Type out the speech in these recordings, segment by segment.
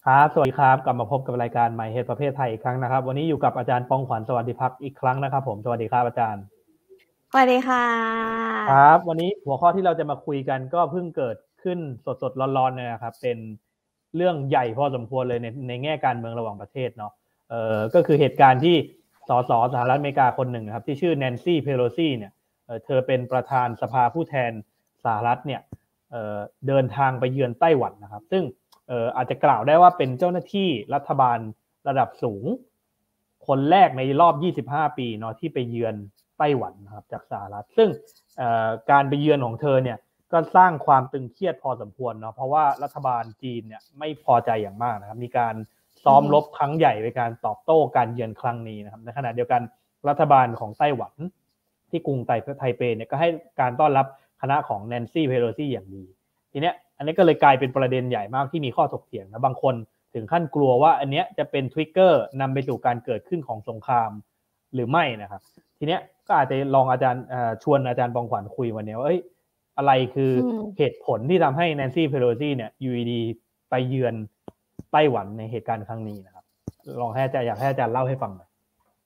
ครับสวัสดีครับกลับมาพบกับรายการหมายเหตุประเภทไทยอีกครั้งนะครับวันนี้อยู่กับอาจารย์ปองขวัญสวัสดิภักดิ์อีกครั้งนะครับผมสวัสดีครับอาจารย์สวัสดีค่ะครับวันนี้หัวข้อที่เราจะมาคุยกันก็เพิ่งเกิดขึ้นสดๆร้อนๆเลยนะครับเป็นเรื่องใหญ่พอสมควรเลยในแง่การเมืองระหว่างประเทศเนาะก็คือเหตุการณ์ที่สสสหรัฐอเมริกาคนหนึ่งครับที่ชื่อแนนซี่เพโลซีเนี่ยเธอเป็นประธานสภาผู้แทนสหรัฐเนี่ยเดินทางไปเยือนไต้หวันนะครับซึ่งอาจจะกล่าวได้ว่าเป็นเจ้าหน้าที่รัฐบาลระดับสูงคนแรกในรอบ25ปีเนาะที่ไปเยือนไต้หวันนะครับจากสหรัฐซึ่งการไปเยือนของเธอเนี่ยก็สร้างความตึงเครียดพอสมควรเนาะเพราะว่ารัฐบาลจีนเนี่ยไม่พอใจอย่างมากนะครับมีการซ้อมรบครั้งใหญ่ในการตอบโต้การเยือนครั้งนี้นะครับในขณะเดียวกันรัฐบาลของไต้หวันที่กรุงไทเปเนี่ยก็ให้การต้อนรับคณะของแนนซี่เพโลซีอย่างดีทีเนี้ยอันนี้ก็เลยกลายเป็นประเด็นใหญ่มากที่มีข้อถกเถียงนะบางคนถึงขั้นกลัวว่าอันเนี้ยจะเป็นทริกเกอร์นำไปสู่การเกิดขึ้นของสงครามหรือไม่นะครับทีเนี้ยก็อาจจะลองอาจารย์ชวนอาจารย์ปองขวัญคุยวันนี้ว่าอะไรคือเหตุผลที่ทำให้แนนซี่เพโลซีเนี่ยอยู่ดีไปเยือนไต้หวันในเหตุการณ์ครั้งนี้นะครับลองให้อาจารย์อยากให้อาจารย์เล่าให้ฟังหน่อย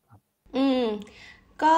ก็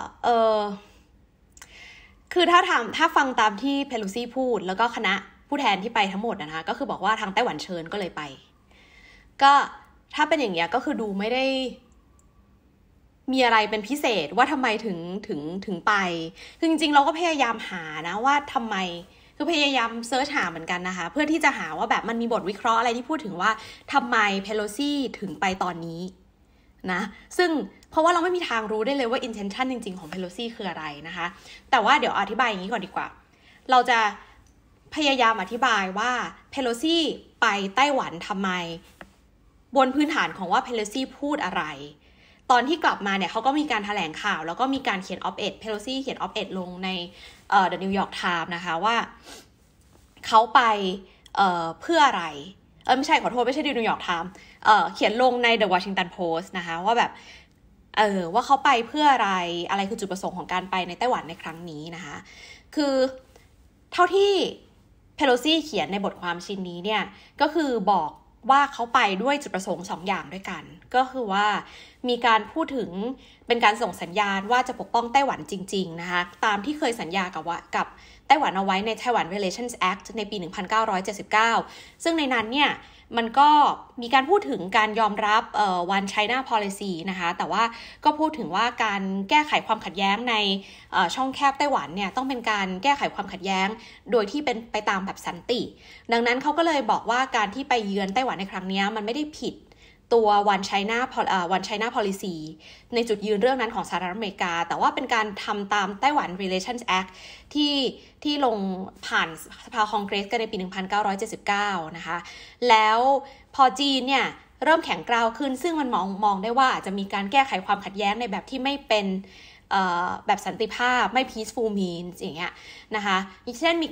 คือถ้าฟังตามที่เพโลซี่พูดแล้วก็คณะผู้แทนที่ไปทั้งหมดนะคะก็คือบอกว่าทางไต้หวันเชิญก็เลยไปก็ถ้าเป็นอย่างเงี้ยก็คือดูไม่ได้มีอะไรเป็นพิเศษว่าทำไมถึงไปคือจริงๆเราก็พยายามหานะว่าทำไมคือพยายามเซิร์ชหาเหมือนกันนะคะเพื่อที่จะหาว่าแบบมันมีบทวิเคราะห์อะไรที่พูดถึงว่าทำไมเพโลซี่ถึงไปตอนนี้นะซึ่งเพราะว่าเราไม่มีทางรู้ได้เลยว่า intention จริงๆของเพโลซี่คืออะไรนะคะแต่ว่าเดี๋ยวอธิบายอย่างนี้ก่อนดีกว่าเราจะพยายามอธิบายว่าเพโลซี่ไปไต้หวันทำไมบนพื้นฐานของว่าเพโลซี่พูดอะไรตอนที่กลับมาเนี่ยเขาก็มีการแถลงข่าวแล้วก็มีการเขียนออฟเอ็ดเพโลซี่เขียนออฟเอ็ดลงในThe New York Times นะคะว่าเขาไปเพื่ออะไรไม่ใช่ขอโทษไม่ใช่ The New York Times เขียนลงใน The Washington Post นะคะว่าแบบว่าเขาไปเพื่ออะไรคือจุดประสงค์ของการไปในไต้หวันในครั้งนี้นะคะคือเท่าที่เพโลซี่เขียนในบทความชิ้นนี้เนี่ยก็คือบอกว่าเขาไปด้วยจุดประสงค์2อย่างด้วยกันก็คือว่ามีการพูดถึงเป็นการส่งสัญญาณว่าจะปกป้องไต้หวันจริงๆนะคะตามที่เคยสัญญากับไต้หวันเอาไว้ใน Taiwan Relations Act ในปี 1979 ซึ่งในนั้นเนี่ยมันก็มีการพูดถึงการยอมรับOne China Policy นะคะแต่ว่าก็พูดถึงว่าการแก้ไขความขัดแย้งในช่องแคบไต้หวันเนี่ยต้องเป็นการแก้ไขความขัดแย้งโดยที่เป็นไปตามแบบสันติดังนั้นเขาก็เลยบอกว่าการที่ไปเยือนไต้หวันในครั้งนี้มันไม่ได้ผิดตัว One China Policy ในจุดยืนเรื่องนั้นของสหรัฐอเมริกาแต่ว่าเป็นการทำตามไต้หวัน Relations Act ที่ลงผ่านสภาคองเกรสกันในปี 1979 นะคะแล้วพอจีนเนี่ยเริ่มแข็งกร้าวขึ้นซึ่งมันมองได้ว่าอาจจะมีการแก้ไขความขัดแย้งในแบบที่ไม่เป็นแบบสันติภาพไม่ peaceful means อย่างเงี้ยนะคะเช่น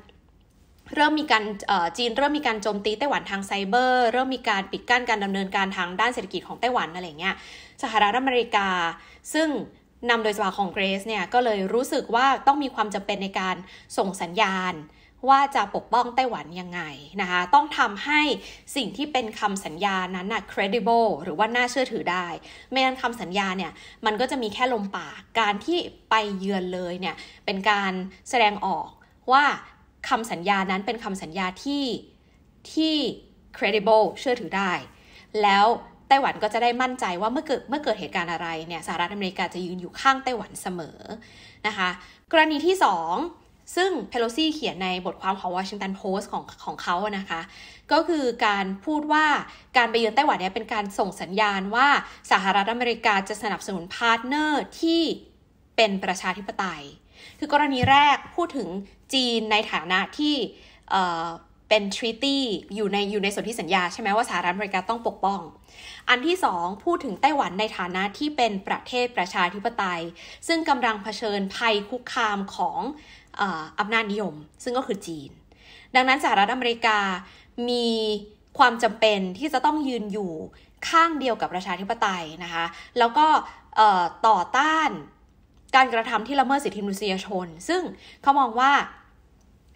จีนเริ่มมีการโจมตีไต้หวันทางไซเบอร์เริ่มมีการปิดกั้นการดำเนินการทางด้านเศรษฐกิจของไต้หวันอะไรเงี้ยสหรัฐอเมริกาซึ่งนำโดยสภาคองเกรสเนี่ยก็เลยรู้สึกว่าต้องมีความจำเป็นในการส่งสัญญาณว่าจะปกป้องไต้หวันยังไงนะคะต้องทำให้สิ่งที่เป็นคำสัญญานั้นน่ะ credible หรือว่าน่าเชื่อถือได้ไม่งั้นคำสัญญาเนี่ยมันก็จะมีแค่ลมปากการที่ไปเยือนเลยเนี่ยเป็นการแสดงออกว่าคำสัญญานั้นเป็นคำสัญญาที่ credible เชื่อถือได้แล้วไต้หวันก็จะได้มั่นใจว่าเมื่อเกิดเหตุการณ์อะไรเนี่ยสหรัฐอเมริกาจะยืนอยู่ข้างไต้หวันเสมอนะคะกรณีที่2ซึ่งเพโลซี่เขียนในบทความของ Washington Post ของเขานะคะก็คือการพูดว่าการไปเยือนไต้หวันเนี่ยเป็นการส่งสัญญาณว่าสหรัฐอเมริกาจะสนับสนุนพาร์ทเนอร์ที่เป็นประชาธิปไตยคือกรณีแรกพูดถึงจีนในฐานะที่เป็น treaty อยู่ในสนธิสัญญาใช่ไหมว่าสหรัฐอเมริกาต้องปกป้องอันที่2พูดถึงไต้หวันในฐานะที่เป็นประเทศประชาธิปไตยซึ่งกำลังเผชิญภัยคุกคามของอำนาจนิยมซึ่งก็คือจีนดังนั้นสหรัฐอเมริกามีความจำเป็นที่จะต้องยืนอยู่ข้างเดียวกับประชาธิปไตยนะคะแล้วก็ต่อต้านการกระทำที่ละเมิดสิทธิมนุษยชนซึ่งเขามองว่า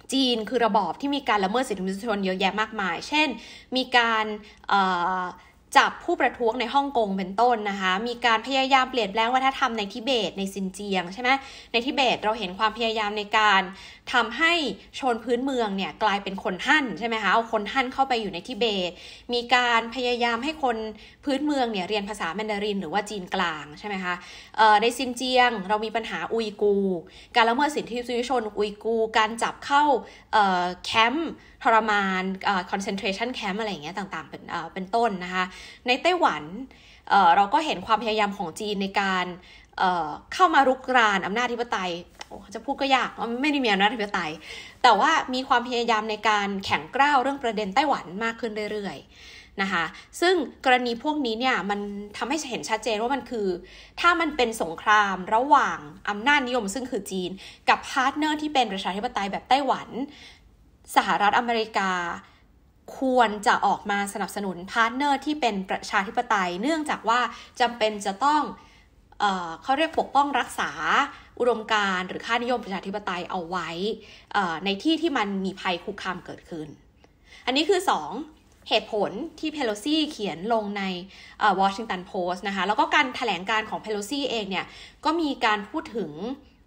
จีนคือระบอบที่มีการละเมิดสิทธิมนุษยชนเยอะแยะมากมายเช่นมีการจับผู้ประท้วงในฮ่องกงเป็นต้นนะคะมีการพยายามเปลี่ยนแปลงวัฒนธรรมในทิเบตในซินเจียงใช่ไหมในทิเบตเราเห็นความพยายามในการทำให้ชนพื้นเมืองเนี่ยกลายเป็นคนฮั่นใช่ไหมคะเอาคนฮั่นเข้าไปอยู่ในทิเบตมีการพยายามให้คนพื้นเมืองเนี่ยเรียนภาษาแมนดารินหรือว่าจีนกลางใช่ไหมคะในซินเจียงเรามีปัญหาอุยกูร์การละเมิดสิทธิมนุษยชนอุยกูร์การจับเข้าแคมป์ทรมานconcentration camp อะไรอย่างเงี้ยต่างๆเป็นต้นนะคะในไต้หวันเราก็เห็นความพยายามของจีนในการเข้ามารุกรานอำนาจอธิปไตยจะพูดก็ยากไม่ได้มีอำนาจอธิปไตยแต่ว่ามีความพยายามในการแข่งกร้าวเรื่องประเด็นไต้หวันมากขึ้นเรื่อยๆนะคะซึ่งกรณีพวกนี้เนี่ยมันทำให้เห็นชัดเจนว่ามันคือถ้ามันเป็นสงครามระหว่างอำนาจนิยมซึ่งคือจีนกับพาร์ทเนอร์ที่เป็นประชาธิปไตยแบบไต้หวันสหรัฐอเมริกาควรจะออกมาสนับสนุนพาร์ทเนอร์ที่เป็นประชาธิปไตยเนื่องจากว่าจำเป็นจะต้องเขาเรียกปกป้องรักษาอุดมการณ์หรือค่านิยมประชาธิปไตยเอาไว้ในที่ที่มันมีภัยคุกคามเกิดขึ้นอันนี้คือ2เหตุผลที่เพโลซี่เขียนลงในWashington Post นะคะแล้วก็การแถลงการของเพโลซี่เองเนี่ยก็มีการพูดถึง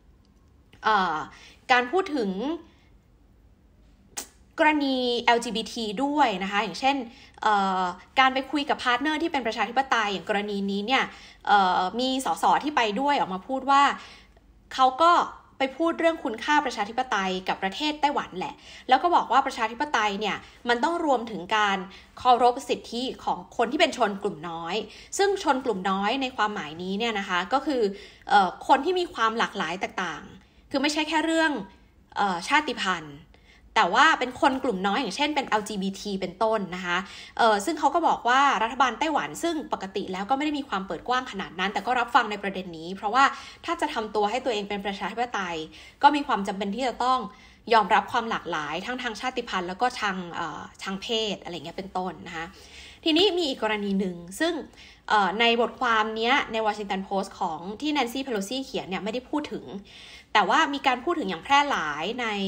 กรณี LGBT ด้วยนะคะอย่างเช่นการไปคุยกับพาร์ทเนอร์ที่เป็นประชาธิปไตยอย่างกรณีนี้เนี่ยมีสสที่ไปด้วยออกมาพูดว่าเขาก็ไปพูดเรื่องคุณค่าประชาธิปไตยกับประเทศไต้หวันแหละแล้วก็บอกว่าประชาธิปไตยเนี่ยมันต้องรวมถึงการเคารพสิทธิของคนที่เป็นชนกลุ่มน้อยซึ่งชนกลุ่มน้อยในความหมายนี้เนี่ยนะคะก็คือคนที่มีความหลากหลายต่างๆคือไม่ใช่แค่เรื่องชาติพันธุ์แต่ว่าเป็นคนกลุ่มน้อยอย่างเช่นเป็น LGBT เป็นต้นนะคะซึ่งเขาก็บอกว่ารัฐบาลไต้หวันซึ่งปกติแล้วก็ไม่ได้มีความเปิดกว้างขนาดนั้นแต่ก็รับฟังในประเด็นนี้เพราะว่าถ้าจะทำตัวให้ตัวเองเป็นประชาธิปไตยก็มีความจำเป็นที่จะต้องยอมรับความหลากหลายทั้งทางชาติพันธุ์แล้วก็ทางเพศอะไรเงี้ยเป็นต้นนะคะทีนี้มีอีกกรณีหนึ่งซึ่งในบทความนี้ใน Washington Post ของที่แนนซี่ เพโลซี่เขียนเนี่ยไม่ได้พูดถึงแต่ว่ามีการพูดถึงอย่างแพร่หลาย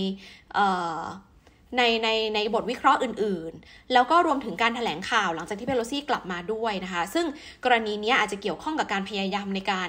ในบทวิเคราะห์อื่นๆแล้วก็รวมถึงการแถลงข่าวหลังจากที่เพโลซี่กลับมาด้วยนะคะซึ่งกรณีนี้อาจจะเกี่ยวข้องกับการพยายามในการ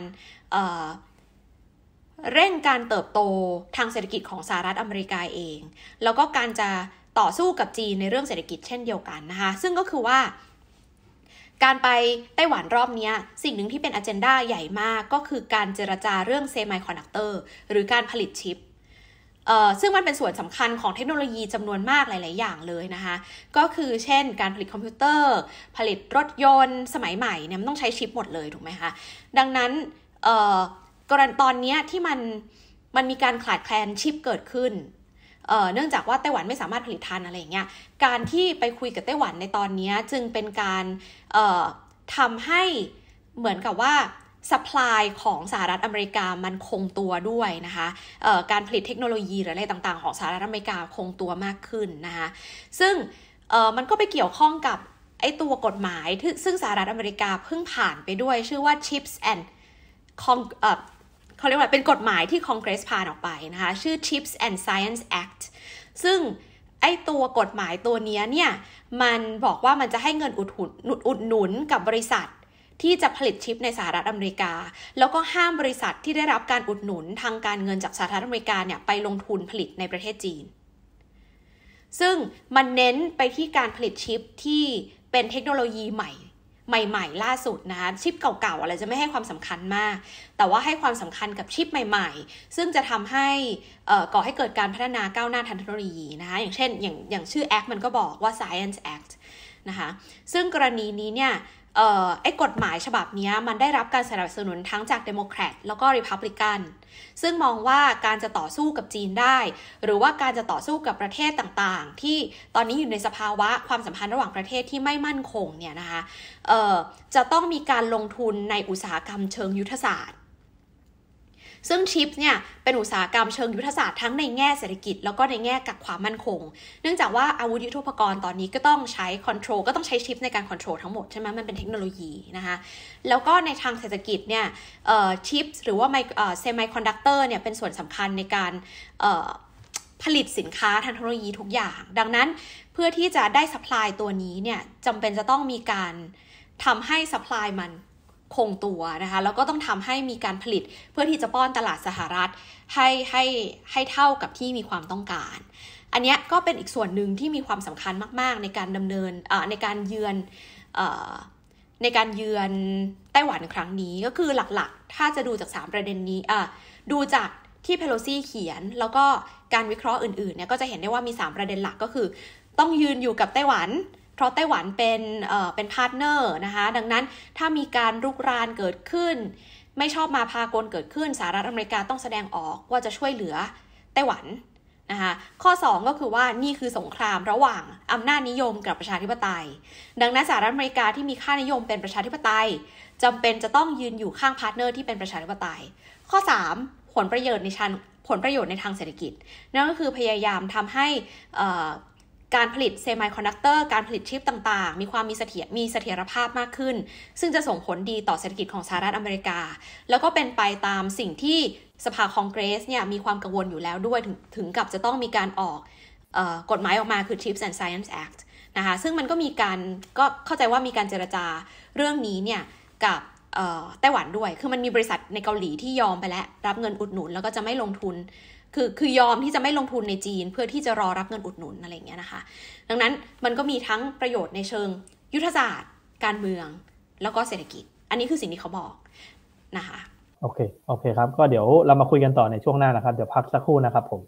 เร่งการเติบโตทางเศรษฐกิจของสหรัฐอเมริกาเองแล้วก็การจะต่อสู้กับจีนในเรื่องเศรษฐกิจเช่นเดียวกันนะคะซึ่งก็คือว่าการไปไต้หวันรอบนี้สิ่งหนึ่งที่เป็นอเจนดาใหญ่มากก็คือการเจรจาเรื่องเซมิคอนดักเตอร์หรือการผลิตชิปซึ่งมันเป็นส่วนสำคัญของเทคโนโลยีจำนวนมากหลายๆอย่างเลยนะคะก็คือเช่นการผลิตคอมพิวเตอร์ผลิตรถยนต์สมัยใหม่เนี่ยมันต้องใช้ชิปหมดเลยถูกไหมคะดังนั้นกรณีตอนนี้ที่มันมีการขาดแคลนชิปเกิดขึ้นเนื่องจากว่าไต้หวันไม่สามารถผลิตทันอะไรอย่างเงี้ยการที่ไปคุยกับไต้หวันในตอนนี้จึงเป็นการทำให้เหมือนกับว่าsupply ของสหรัฐอเมริกามันคงตัวด้วยนะคะการผลิตเทคโนโลยีหรืออะไรต่างๆของสหรัฐอเมริกาคงตัวมากขึ้นนะคะซึ่งมันก็ไปเกี่ยวข้องกับไอ้ตัวกฎหมายซึ่งสหรัฐอเมริกาเพิ่งผ่านไปด้วยชื่อว่า Chips and เขาเรียกว่าเป็นกฎหมายที่คอนเกรสผ่านออกไปนะคะชื่อ Chips and Science Act ซึ่งไอ้ตัวกฎหมายตัวนี้เนี่ยมันบอกว่ามันจะให้เงินอุดหนุนกับบริษัทที่จะผลิตชิปในสหรัฐอเมริกาแล้วก็ห้ามบริษัทที่ได้รับการอุดหนุนทางการเงินจากสหรัฐอเมริกาเนี่ยไปลงทุนผลิตในประเทศจีนซึ่งมันเน้นไปที่การผลิตชิปที่เป็นเทคโนโลยีใหม่ล่าสุดนะคะชิปเก่าๆอะไรจะไม่ให้ความสำคัญมากแต่ว่าให้ความสำคัญกับชิปใหม่ๆซึ่งจะทำให้ก่อให้เกิดการพัฒนาก้าวหน้าทางเทคโนโลยีนะคะอย่างเช่นอย่างชื่อ Act มันก็บอกว่า Science Act นะคะซึ่งกรณีนี้เนี่ยไอ้กฎหมายฉบับนี้มันได้รับการสนับสนุนทั้งจากเดโมแครตแล้วก็ริพับลิกันซึ่งมองว่าการจะต่อสู้กับจีนได้หรือว่าการจะต่อสู้กับประเทศต่างๆที่ตอนนี้อยู่ในสภาวะความสัมพันธ์ระหว่างประเทศที่ไม่มั่นคงเนี่ยนะคะจะต้องมีการลงทุนในอุตสาหกรรมเชิงยุทธศาสตร์ซึ่งชิปเนี่ยเป็นอุตสาหกรรมเชิงยุทธศาสตร์ทั้งในแง่เศรษฐกิจแล้วก็ในแง่กับความมั่นคงเนื่องจากว่าอาวุธยุทโธปกรณ์ตอนนี้ก็ต้องใช้คอนโทรลก็ต้องใช้ชิปในการคอนโทรลทั้งหมดใช่ไหมมันเป็นเทคโนโลยีนะคะแล้วก็ในทางเศรษฐกิจเนี่ยชิปหรือว่าเซมิคอนดักเตอร์เนี่ยเป็นส่วนสำคัญในการผผลิตสินค้าทางเทคโนโลยีทุกอย่างดังนั้นเพื่อที่จะได้ซัพพลายตัวนี้เนี่ยจำเป็นจะต้องมีการทำให้ซัพพลายมันคงตัวนะคะแล้วก็ต้องทำให้มีการผลิตเพื่อที่จะป้อนตลาดสหรัฐให้เท่ากับที่มีความต้องการอันนี้ก็เป็นอีกส่วนหนึ่งที่มีความสำคัญมากๆในการดำเนินในการเยือนไต้หวันครั้งนี้ก็คือหลักๆถ้าจะดูจาก3ประเด็นนี้ดูจากที่เพโลซี่เขียนแล้วก็การวิเคราะห์อื่นๆเนี่ยก็จะเห็นได้ว่ามี3ประเด็นหลักก็คือต้องยืนอยู่กับไต้หวันเพราะไต้หวันเป็นพาร์ทเนอร์นะคะดังนั้นถ้ามีการรุกรานเกิดขึ้นไม่ชอบมาพากลเกิดขึ้นสหรัฐอเมริกาต้องแสดงออกว่าจะช่วยเหลือไต้หวันนะคะข้อ2ก็คือว่านี่คือสงครามระหว่างอำนาจนิยมกับประชาธิปไตยดังนั้นสหรัฐอเมริกาที่มีค่านิยมเป็นประชาธิปไตยจำเป็นจะต้องยืนอยู่ข้างพาร์ทเนอร์ที่เป็นประชาธิปไตยข้อ3ผลประโยชน์ในทางเศรษฐกิจนั่นก็คือพยายามทำให้การผลิตเซมิคอนดักเตอร์การผลิตชิปต่างๆมีความมีเสถียรภาพมากขึ้นซึ่งจะส่งผลดีต่อเศรษฐกิจของสหรัฐอเมริกาแล้วก็เป็นไปตามสิ่งที่สภาคองเกรสเนี่ยมีความกังวลอยู่แล้วด้วยถึงกับจะต้องมีการออกกฎหมายออกมาคือ Chips and Science Act นะคะซึ่งมันก็มีการก็เข้าใจว่ามีการเจรจาเรื่องนี้เนี่ยกับไต้หวันด้วยคือมันมีบริษัทในเกาหลีที่ยอมไปแล้วรับเงินอุดหนุนแล้วก็จะไม่ลงทุนคือยอมที่จะไม่ลงทุนในจีนเพื่อที่จะรอรับเงินอุดหนุนอะไรอย่างเงี้ยนะคะดังนั้นมันก็มีทั้งประโยชน์ในเชิงยุทธศาสตร์การเมืองแล้วก็เศรษฐกิจอันนี้คือสิ่งที่เขาบอกนะคะโอเคครับก็เดี๋ยวเรามาคุยกันต่อในช่วงหน้านะครับเดี๋ยวพักสักครู่นะครับผม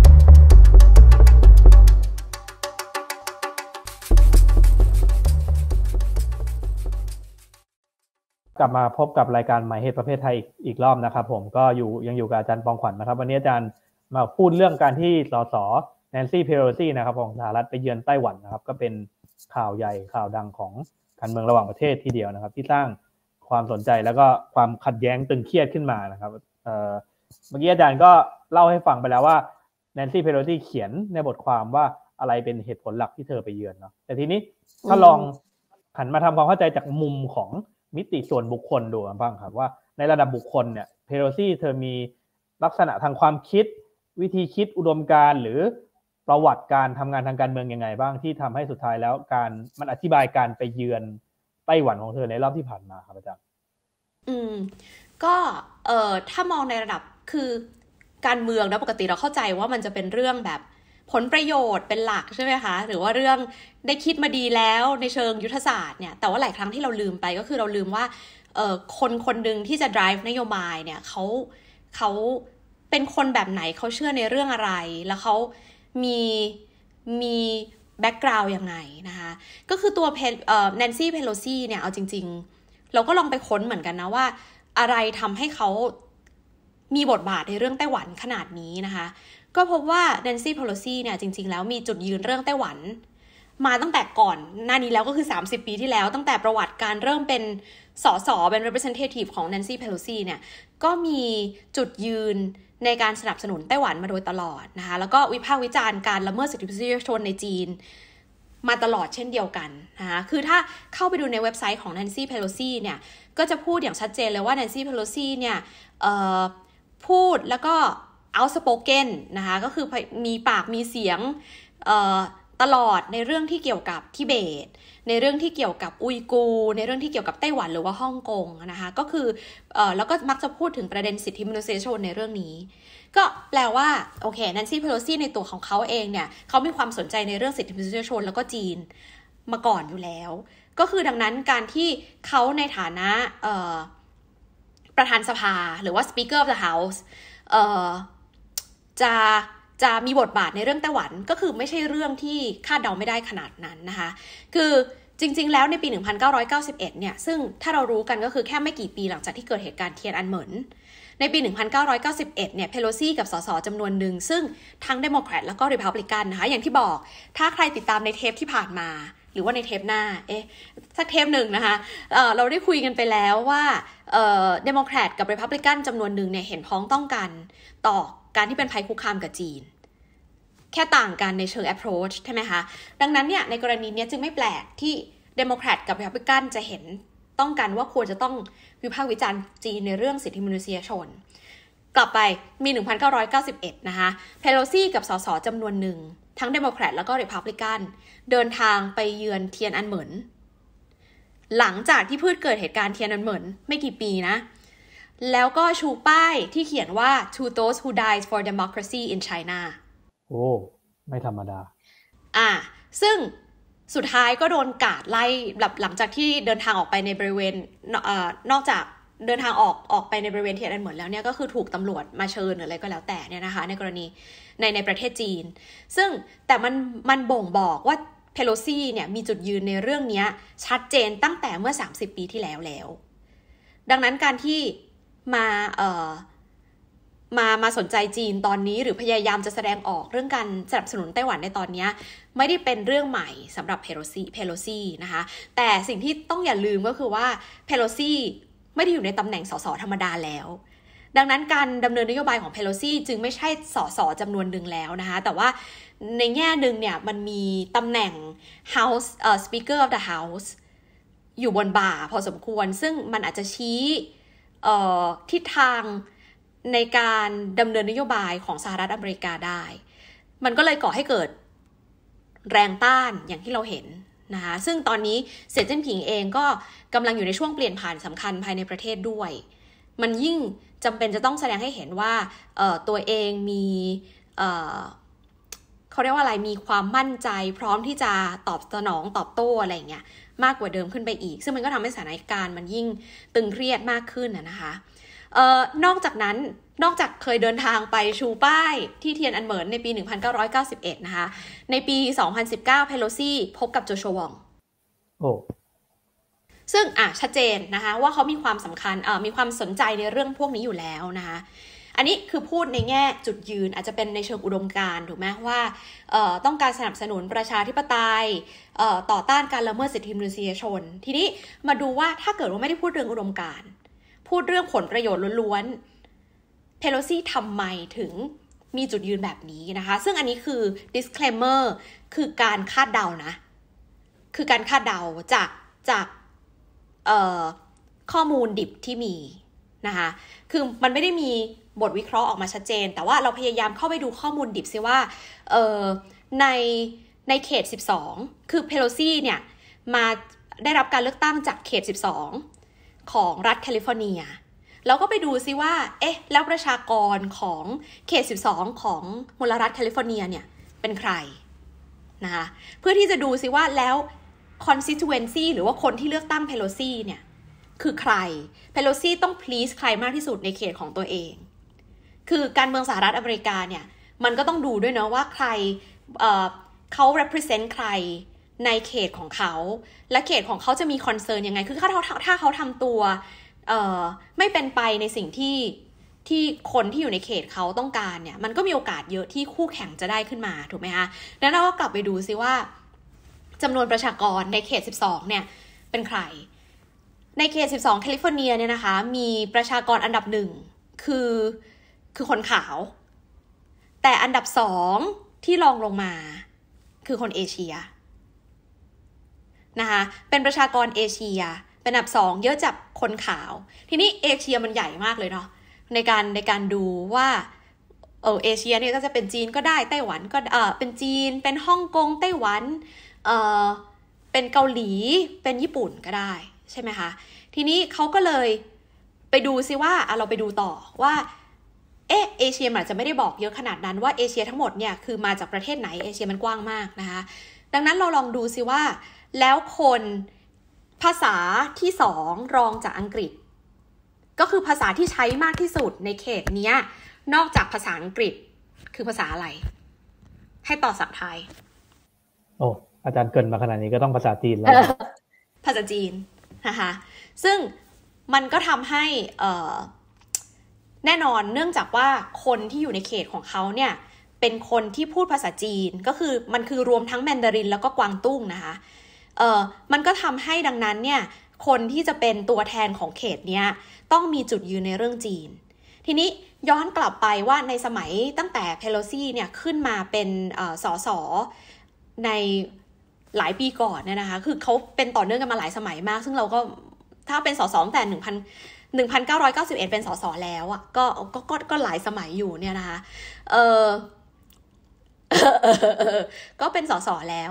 กลับมาพบกับรายการหมายเหตุประเภทไทยอีกรอบนะครับผมก็ยังอยู่กับอาจารย์ปองขวัญนะครับวันนี้อาจารย์มาพูดเรื่องการที่สสแนนซี่เพโลซี่นะครับของสหรัฐไปเยือนไต้หวันนะครับก็เป็นข่าวใหญ่ข่าวดังของการเมืองระหว่างประเทศทีเดียวนะครับที่สร้างความสนใจแล้วก็ความขัดแย้งตึงเครียดขึ้นมานะครับเมื่อกี้อาจารย์ก็เล่าให้ฟังไปแล้วว่าแนนซี่เพโลซี่เขียนในบทความว่าอะไรเป็นเหตุผลหลักที่เธอไปเยือนเนาะแต่ทีนี้ถ้าลองหันมาทำความเข้าใจจากมุมของมิติส่วนบุคคลดูบ้างครับว่าในระดับบุคคลเนี่ยเพโลซี่เธอมีลักษณะทางความคิดวิธีคิดอุดมการณ์หรือประวัติการทำงานทางการเมืองยังไงบ้างที่ทำให้สุดท้ายแล้วมันอธิบายการไปเยือนไต้หวันของเธอในรอบที่ผ่านมาครับอาจารย์ก็ถ้ามองในระดับคือการเมืองนะปกติเราเข้าใจว่ามันจะเป็นเรื่องแบบผลประโยชน์เป็นหลักใช่ไหมคะหรือว่าเรื่องได้คิดมาดีแล้วในเชิงยุทธศาสตร์เนี่ยแต่ว่าหลายครั้งที่เราลืมไปก็คือเราลืมว่าคนหนึ่งที่จะ drive นโยบายเนี่ยเขาเป็นคนแบบไหนเขาเชื่อในเรื่องอะไรแล้วเขามีแบ็กกราวด์ยังไงนะคะก็คือตัวแนนซี่เพโลซี่เนี่ยเอาจริงๆเราก็ลองไปค้นเหมือนกันนะว่าอะไรทำให้เขามีบทบาทในเรื่องไต้หวันขนาดนี้นะคะก็พบว่าแนนซี่เพโลซี่เนี่ยจริงๆแล้วมีจุดยืนเรื่องไต้หวันมาตั้งแต่ก่อนหน้านี้แล้วก็คือ30ปีที่แล้วตั้งแต่ประวัติการเริ่มเป็นสสเป็น representative ของแนนซี่เพโลซี่เนี่ยก็มีจุดยืนในการสนับสนุนไต้หวันมาโดยตลอดนะคะแล้วก็วิพากษ์วิจารณ์การละเมิดสิทธิมนุษยชนในจีนมาตลอดเช่นเดียวกันนะคะคือถ้าเข้าไปดูในเว็บไซต์ของแนนซี่เพโลซี่เนี่ยก็จะพูดอย่างชัดเจนเลยว่าแนนซี่เพโลซี่เนี่ยพูดแล้วก็outspoken นะคะก็คือมีปากมีเสียงตลอดในเรื่องที่เกี่ยวกับทิเบตในเรื่องที่เกี่ยวกับอุยกูร์ในเรื่องที่เกี่ยวกับไต้หวันหรือว่าฮ่องกงนะคะก็คือแล้วก็มักจะพูดถึงประเด็นสิทธิมนุษยชนในเรื่องนี้ก็แปลว่าโอเคแนนซี่เพโลซี่ในตัวของเขาเองเนี่ยเขามีความสนใจในเรื่องสิทธิมนุษยชนแล้วก็จีนมาก่อนอยู่แล้วก็คือดังนั้นการที่เขาในฐานะประธานสภาหรือว่า Speaker of the Houseจะมีบทบาทในเรื่องไต้หวันก็คือไม่ใช่เรื่องที่คาดเดาไม่ได้ขนาดนั้นนะคะคือจริงๆแล้วในปี 1991 เนี่ยซึ่งถ้าเรารู้กันก็คือแค่ไม่กี่ปีหลังจากที่เกิดเหตุการณ์เทียนอันเหมินในปี 1991 เนี่ยเพโลซี่กับสสจำนวนหนึ่งซึ่งทั้งเดโมแครตแล้วก็รีพับลิกันนะคะอย่างที่บอกถ้าใครติดตามในเทปที่ผ่านมาหรือว่าในเทปหน้าสักเทปหนึ่งนะคะเราได้คุยกันไปแล้วว่าเดโมแครตกับรีพับลิกันจำนวนหนึ่งเนี่ยเห็นพ้องต้องกันต่อการที่เป็นภัยคุกคามกับจีนแค่ต่างกันในเชิง approach ใช่ไหมคะดังนั้นเนี่ยในกรณีนี้จึงไม่แปลกที่เดโมแครตกับรีพับลิกันจะเห็นต้องกันว่าควรจะต้องวิพากษ์วิจารณ์จีนในเรื่องสิทธิมนุษยชนกลับไปมี1991นะคะเพโลซี่กับสสจำนวนหนึ่งทั้งเดโมแครตแล้วก็ริพับลิกันเดินทางไปเยือนเทียนอันเหมินหลังจากที่เกิดเหตุการณ์เทียนอันเหมินไม่กี่ปีนะแล้วก็ชูป้ายที่เขียนว่า to those who died for democracy in China โอ้ไม่ธรรมดาซึ่งสุดท้ายก็โดนกาดไล่หลังจากที่เดินทางออกไปในบริเวณนอกจากเดินทางออกไปในบริเวณเทียนอันเหมินแล้วเนี่ยก็คือถูกตำรวจมาเชิญหรืออะไรก็แล้วแต่เนี่ยนะคะในกรณีในประเทศจีนซึ่งแต่มันบ่งบอกว่าเพโลซี่เนี่ยมีจุดยืนในเรื่องนี้ชัดเจนตั้งแต่เมื่อ30 ปีที่แล้วดังนั้นการที่มาสนใจจีนตอนนี้หรือพยายามจะแสดงออกเรื่องการสนับสนุนไต้หวันในตอนนี้ไม่ได้เป็นเรื่องใหม่สำหรับเพโลซี่นะคะแต่สิ่งที่ต้องอย่าลืมก็คือว่าเพโลซี่ไม่ได้อยู่ในตำแหน่งสสธรรมดาแล้วดังนั้นการดำเนินนโยบายของเพโลซี่จึงไม่ใช่สสจำนวนหนึ่งแล้วนะคะแต่ว่าในแง่หนึ่งเนี่ยมันมีตำแหน่ง House Speaker of the House อยู่บนบ่าพอสมควรซึ่งมันอาจจะชี้ทิศทางในการดำเนินนโยบายของสหรัฐอเมริกาได้มันก็เลยก่อให้เกิดแรงต้านอย่างที่เราเห็นนะคะซึ่งตอนนี้เสี่ยจิ้นผิงเองก็กำลังอยู่ในช่วงเปลี่ยนผ่านสำคัญภายในประเทศด้วยมันยิ่งจำเป็นจะต้องแสดงให้เห็นว่าตัวเองมีเขาเรียกว่าอะไรมีความมั่นใจพร้อมที่จะตอบสนองตอบโต้อะไรอย่างเงี้ยมากกว่าเดิมขึ้นไปอีกซึ่งมันก็ทำให้สถานการณ์มันยิ่งตึงเครียดมากขึ้นนะคะนอกจากเคยเดินทางไปชูป้ายที่เทียนอันเหมินในปี1991นะคะในปี2019เพโลซี่พบกับโจชัววองซึ่งชัดเจนนะคะว่าเขามีความสำคัญมีความสนใจในเรื่องพวกนี้อยู่แล้วนะคะอันนี้คือพูดในแง่จุดยืนอาจจะเป็นในเชิงอุดมการณ์ถูกไหมว่าต้องการสนับสนุนประชาธิปไตยต่อต้านการละเมิดสิทธิมนุษยชนทีนี้มาดูว่าถ้าเกิดว่าไม่ได้พูดเรื่องอุดมการณ์พูดเรื่องผลประโยชน์ล้วนๆเพโลซี่ทำไมถึงมีจุดยืนแบบนี้นะคะซึ่งอันนี้คือ disclaimer คือการคาดเดานะคือการคาดเดาจากข้อมูลดิบที่มีนะคะคือมันไม่ได้มีบทวิเคราะห์ออกมาชัดเจนแต่ว่าเราพยายามเข้าไปดูข้อมูลดิบซิว่าในเขต12คือเพโลซี่เนี่ยมาได้รับการเลือกตั้งจากเขต12ของรัฐแคลิฟอร์เนียแล้วก็ไปดูซิว่าแล้วประชากรของเขต12ของมลรัฐแคลิฟอร์เนียเนี่ยเป็นใครนะคะเพื่อที่จะดูซิว่าแล้ว constituency หรือว่าคนที่เลือกตั้งเพโลซี่เนี่ยคือใครเพโลซี่ต้อง please ใครมากที่สุดในเขตของตัวเองคือการเมืองสหรัฐอเมริกาเนี่ยมันก็ต้องดูด้วยเนาะว่าใครเขา represent ใครในเขตของเขาและเขตของเขาจะมี concern ยังไงคือถ้าเขาทำตัวไม่เป็นไปในสิ่งที่คนที่อยู่ในเขตเขาต้องการเนี่ยมันก็มีโอกาสเยอะที่คู่แข่งจะได้ขึ้นมาถูกไหมคะแล้วเราก็กลับไปดูซิว่าจำนวนประชากรในเขต12เนี่ยเป็นใครในเขต12แคลิฟอร์เนียเนี่ยนะคะมีประชากรอันดับ1คือคนขาวแต่อันดับ2ที่รองลงมาคือคนเอเชียนะคะเป็นประชากรเอเชียเป็นอันดับ2เยอะจากคนขาวทีนี้เอเชียมันใหญ่มากเลยเนาะในการดูว่าเอเชียเนี่ยก็จะเป็นจีนก็ได้ไต้หวันก็เป็นจีนเป็นฮ่องกงไต้หวันเป็นเกาหลีเป็นญี่ปุ่นก็ได้ใช่ไหมคะทีนี้เขาก็เลยไปดูซิว่าเราไปดูต่อว่าเอเชียมันอาจจะไม่ได้บอกเยอะขนาดนั้นว่าเอเชียทั้งหมดเนี่ยคือมาจากประเทศไหนเอเชียมันกว้างมากนะคะดังนั้นเราลองดูซิว่าแล้วคนภาษาที่2รองจากอังกฤษก็คือภาษาที่ใช้มากที่สุดในเขตนี้นอกจากภาษาอังกฤษคือภาษาอะไรให้ต่อสับไทยอาจารย์เกินมาขนาดนี้ก็ต้องภาษาจีนแล้วภาษาจีนนะคะซึ่งมันก็ทำให้แน่นอนเนื่องจากว่าคนที่อยู่ในเขตของเขาเนี่ยเป็นคนที่พูดภาษาจีนก็คือมันคือรวมทั้งแมนดารินแล้วก็กวางตุ้งนะคะมันก็ทำให้ดังนั้นเนี่ยคนที่จะเป็นตัวแทนของเขตเนี้ยต้องมีจุดยืนในเรื่องจีนทีนี้ย้อนกลับไปว่าในสมัยตั้งแต่เพโลซี่เนี่ยขึ้นมาเป็นสสในหลายปีก่อนเนี่ยนะคะคือเขาเป็นต่อเนื่องกันมาหลายสมัยมากซึ่งเราก็ถ้าเป็นสสตั้งแต่ 1991เป็นสสแล้วอ่ะก็หลายสมัยอยู่เนี่ยนะคะก็เป็นสสแล้ว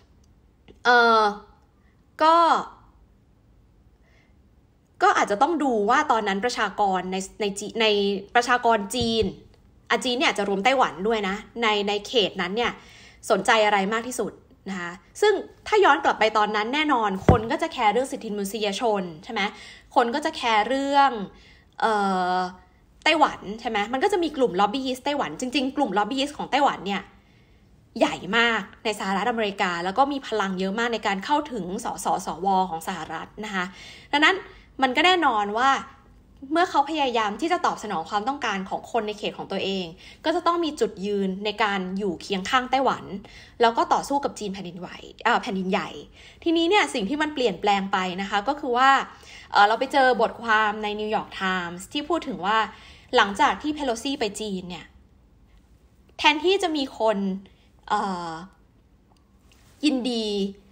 ก็อาจจะต้องดูว่าตอนนั้นประชากรในประชากรจีนจีนเนี่ยจะรวมไต้หวันด้วยนะในเขตนั้นเนี่ยสนใจอะไรมากที่สุดนะคะซึ่งถ้าย้อนกลับไปตอนนั้นแน่นอนคนก็จะแคร์เรื่องสิทธิมนุษยชนใช่ไหมคนก็จะแคร์เรื่องไต้หวันใช่ไหมมันก็จะมีกลุ่มล็อบบี้ยิสต์ไต้หวันจริงๆกลุ่มล็อบบี้ยิสต์ของไต้หวันเนี่ยใหญ่มากในสหรัฐอเมริกาแล้วก็มีพลังเยอะมากในการเข้าถึงสวของสหรัฐนะคะดังนั้นมันก็แน่นอนว่าเมื่อเขาพยายามที่จะตอบสนองความต้องการของคนในเขตของตัวเองก็จะต้องมีจุดยืนในการอยู่เคียงข้างไต้หวันแล้วก็ต่อสู้กับจีนแผ่นดินใหญ่ทีนี้เนี่ยสิ่งที่มันเปลี่ยนแปลงไปนะคะก็คือว่าเราไปเจอบทความในนิวยอร์กไทมส์ที่พูดถึงว่าหลังจากที่เพโลซี่ไปจีนเนี่ยแทนที่จะมีคนยินดี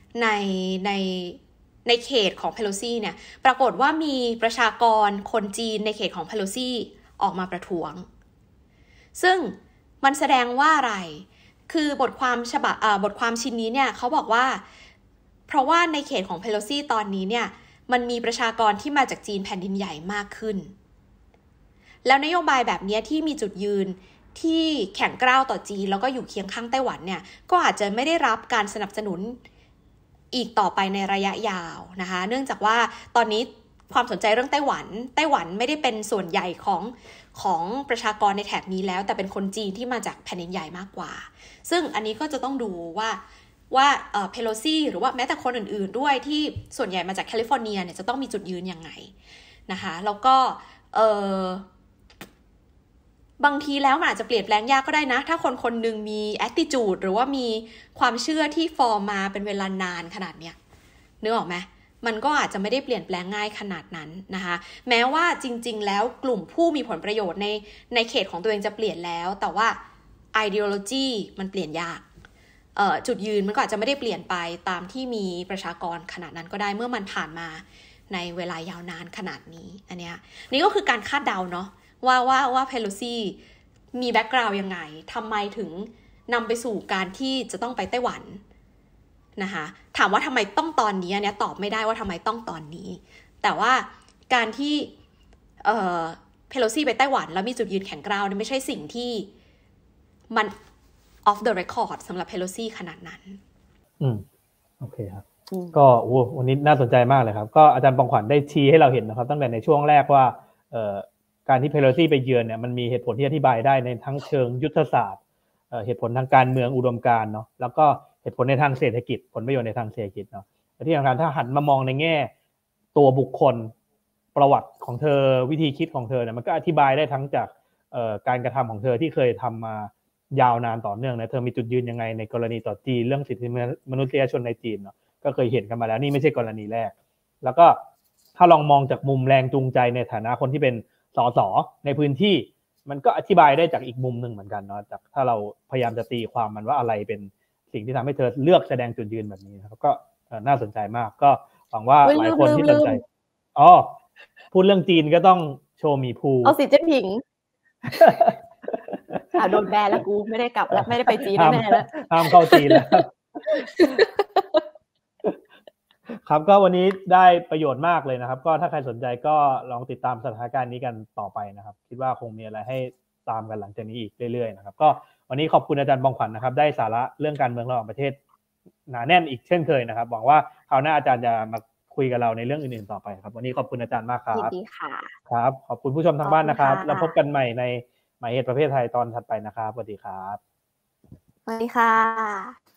ในเขตของเพโลซี่เนี่ยปรากฏว่ามีประชากรคนจีนในเขตของเพโลซี่ออกมาประท้วงซึ่งมันแสดงว่าอะไรคือบทความชิ้นนี้เนี่ยเขาบอกว่าเพราะว่าในเขตของเพโลซี่ตอนนี้เนี่ยมันมีประชากรที่มาจากจีนแผ่นดินใหญ่มากขึ้นแล้วนโยบายแบบนี้ที่มีจุดยืนที่แข็งกร้าวต่อจีนแล้วก็อยู่เคียงข้างไต้หวันเนี่ยก็อาจจะไม่ได้รับการสนับสนุนอีกต่อไปในระยะยาวนะคะเนื่องจากว่าตอนนี้ความสนใจเรื่องไต้หวันไม่ได้เป็นส่วนใหญ่ของประชากรในแถบนี้แล้วแต่เป็นคนจีนที่มาจากแผ่นดินใหญ่มากกว่าซึ่งอันนี้ก็จะต้องดูว่าเพโลซี่หรือว่าแม้แต่คนอื่นๆด้วยที่ส่วนใหญ่มาจากแคลิฟอร์เนียเนี่ยจะต้องมีจุดยืนยังไงนะคะแล้วก็บางทีแล้วมันอาจจะเปลี่ยนแปลงยากก็ได้นะถ้าคนหนึ่งมี attitude หรือว่ามีความเชื่อที่ฟอร์มมาเป็นเวลานานขนาดเนี้ยนึกออกไหมมันก็อาจจะไม่ได้เปลี่ยนแปลงง่ายขนาดนั้นนะคะแม้ว่าจริงๆแล้วกลุ่มผู้มีผลประโยชน์ในเขตของตัวเองจะเปลี่ยนแล้วแต่ว่า ideology มันเปลี่ยนยากจุดยืนมันก็อาจจะไม่ได้เปลี่ยนไปตามที่มีประชากรขนาดนั้นก็ได้เมื่อมันผ่านมาในเวลายาวนานขนาดนี้อันเนี้ยนี่ก็คือการคาดเดาเนาะว่าเพโลซี่มีแบ็กกราวด์ยังไงทำไมถึงนำไปสู่การที่จะต้องไปไต้หวันนะคะถามว่าทำไมต้องตอนนี้เนี่ยตอบไม่ได้ว่าทำไมต้องตอนนี้แต่ว่าการที่เพโลซี่ไปไต้หวันแล้วมีจุดยืนแข็งกร้าวเนี่ยไม่ใช่สิ่งที่มัน off the record สำหรับเพโลซี่ขนาดนั้นโอเคครับก็วันนี้น่าสนใจมากเลยครับก็อาจารย์ปองขวัญได้ชี้ให้เราเห็นนะครับตั้งแต่ในช่วงแรกว่าการที่เพโลซี่ไปเยือนเนี่ยมันมีเหตุผลที่อธิบายได้ในทั้งเชิงยุทธศาสตร์เหตุผลทางการเมืองอุดมการณ์เนาะแล้วก็เหตุผลในทางเศรษฐกิจผลประโยชน์ในทางเศรษฐกิจเนาะและที่สำคัญถ้าหันมามองในแง่ตัวบุคคลประวัติของเธอวิธีคิดของเธอเนี่ยมันก็อธิบายได้ทั้งจากการกระทำของเธอที่เคยทำมายาวนานต่อเนื่องนะเธอมีจุดยืนยังไงในกรณีต่อจีนเรื่องสิทธิมนุษยชนในจีนเนาะก็เคยเห็นกันมาแล้วนี่ไม่ใช่กรณีแรกแล้วก็ถ้าลองมองจากมุมแรงจูงใจในฐานะคนที่เป็นสสในพื้นที่มันก็อธิบายได้จากอีกมุมหนึ่งเหมือนกันเนาะจากถ้าเราพยายามจะตีความมันว่าอะไรเป็นสิ่งที่ทำให้เธอเลือกแสดงจุดยืนแบบนี้นะครับก็น่าสนใจมากก็หวังว่าหลายคนที่สนใจพูดเรื่องจีนก็ต้องโชว์มีภูเอาสิเจ๊ผิงโดนแบนแล้วกูไม่ได้กลับแล้วไม่ได้ไปจีนแน่แล้วห้ามเข้าจีนแล้วครับก็วันนี้ได้ประโยชน์มากเลยนะครับก็ถ้าใครสนใจก็ลองติดตามสถานการณ์นี้กันต่อไปนะครับคิดว่าคงมีอะไรให้ตามกันหลังจากนี้อีกเรื่อยๆนะครับก็วันนี้ขอบคุณอาจารย์ปองขวัญนะครับได้สาระเรื่องการเมืองระหว่างประเทศหนาแน่นอีกเช่นเคยนะครับหวังว่าคราวหน้าอาจารย์จะมาคุยกับเราในเรื่องอื่นๆต่อไปครับวันนี้ขอบคุณอาจารย์มากครับยินดีค่ะครับขอบคุณผู้ชมทางบ้านนะครับแล้วพบกันใหม่ในหมายเหตุประเภทไทยตอนถัดไปนะครับสวัสดีครับสวัสดีค่ะ